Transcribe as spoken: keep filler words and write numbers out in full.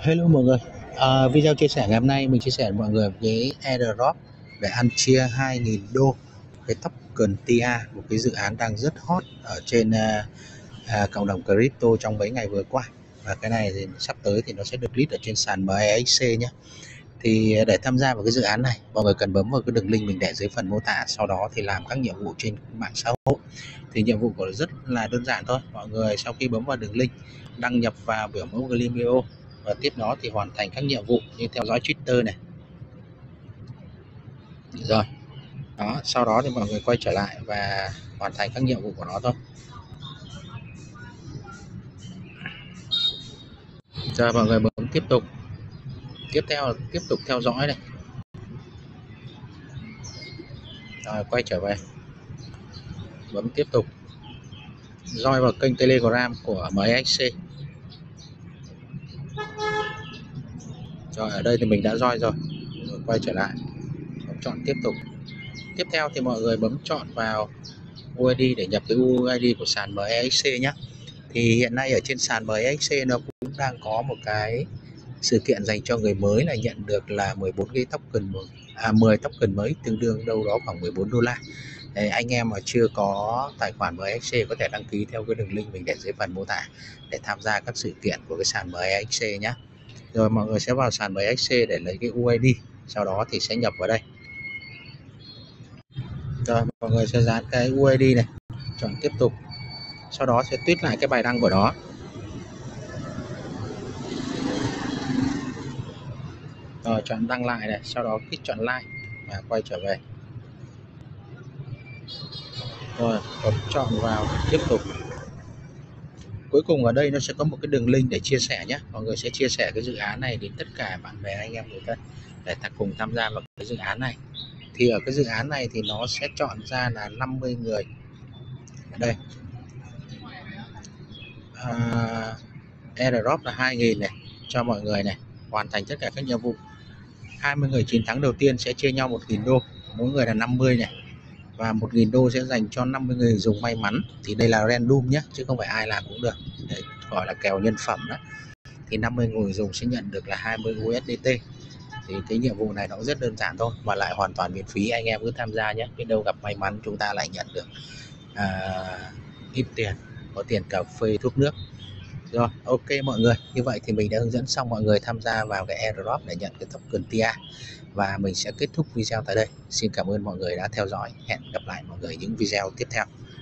Hello mọi người, à, video chia sẻ ngày hôm nay mình chia sẻ với mọi người cái airdrop để ăn chia hai nghìn đô cái token tê a, một cái dự án đang rất hot ở trên à, à, cộng đồng crypto trong mấy ngày vừa qua. Và cái này thì sắp tới thì nó sẽ được list ở trên sàn em e ích xê nhé. Thì để tham gia vào cái dự án này, mọi người cần bấm vào cái đường link mình để dưới phần mô tả, sau đó thì làm các nhiệm vụ trên mạng xã hội. Thì nhiệm vụ của nó rất là đơn giản thôi. Mọi người sau khi bấm vào đường link đăng nhập vào biểu mẫu Gleamio và tiếp đó thì hoàn thành các nhiệm vụ như theo dõi Twitter này. Rồi, đó, sau đó thì mọi người quay trở lại và hoàn thành các nhiệm vụ của nó thôi. Rồi mọi người bấm tiếp tục. Tiếp theo là tiếp tục theo dõi này. Rồi quay trở về. Bấm tiếp tục. Join vào kênh Telegram của em e ích xê. Rồi ở đây thì mình đã join rồi. Rồi quay trở lại. Bấm chọn tiếp tục. Tiếp theo thì mọi người bấm chọn vào u i đê để nhập cái u i đê của sàn em e ích xê nhé. Thì hiện nay ở trên sàn em e ích xê nó cũng đang có một cái sự kiện dành cho người mới là nhận được là mười bốn cái token, à, mười token mới tương đương đâu đó khoảng mười bốn đô la. Đấy, anh em mà chưa có tài khoản em e ích xê có thể đăng ký theo cái đường link mình để dưới phần mô tả để tham gia các sự kiện của cái sàn em e ích xê nhé. Rồi mọi người sẽ vào sàn em e ích xê để lấy cái u i đê, sau đó thì sẽ nhập vào đây. Rồi mọi người sẽ dán cái u i đê này, chọn tiếp tục, sau đó sẽ tweet lại cái bài đăng của nó. Rồi chọn đăng lại này, sau đó kích chọn like và quay trở về. Rồi bấm chọn vào tiếp tục. Cuối cùng ở đây nó sẽ có một cái đường link để chia sẻ nhé. Mọi người sẽ chia sẻ cái dự án này đến tất cả bạn bè anh em người thân để cùng tham gia vào cái dự án này. Thì ở cái dự án này thì nó sẽ chọn ra là năm mươi người. Ở đây à, airdrop là hai nghìn này cho mọi người này, hoàn thành tất cả các nhiệm vụ. hai mươi người chiến thắng đầu tiên sẽ chia nhau một nghìn đô, mỗi người là năm mươi này, và một nghìn đô sẽ dành cho năm mươi người dùng may mắn. Thì đây là random nhé, chứ không phải ai làm cũng được. Đấy, gọi là kèo nhân phẩm đó. Thì năm mươi người dùng sẽ nhận được là hai mươi u ét đê tê. Thì cái nhiệm vụ này nó cũng rất đơn giản thôi và lại hoàn toàn miễn phí, anh em cứ tham gia nhé. Biết đâu gặp may mắn chúng ta lại nhận được à, ít tiền, có tiền cà phê thuốc nước. Rồi ok mọi người, như vậy thì mình đã hướng dẫn xong mọi người tham gia vào cái airdrop để nhận cái token tê a, và mình sẽ kết thúc video tại đây. Xin cảm ơn mọi người đã theo dõi, hẹn gặp lại mọi người những video tiếp theo.